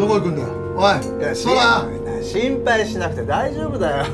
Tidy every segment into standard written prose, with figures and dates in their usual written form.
こ行くんだよ。おい、 いや、 そうだ。 心配しなくて大丈夫だよ。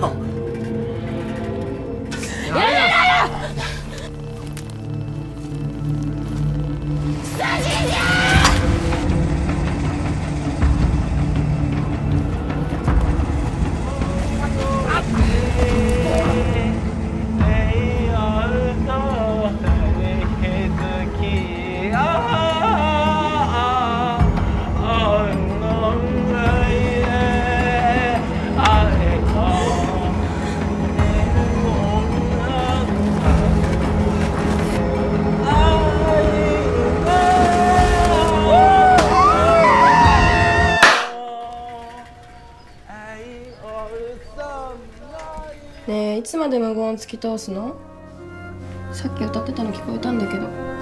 ねえ、いつまで無言を突き通すの？さっき歌ってたの聞こえたんだけど。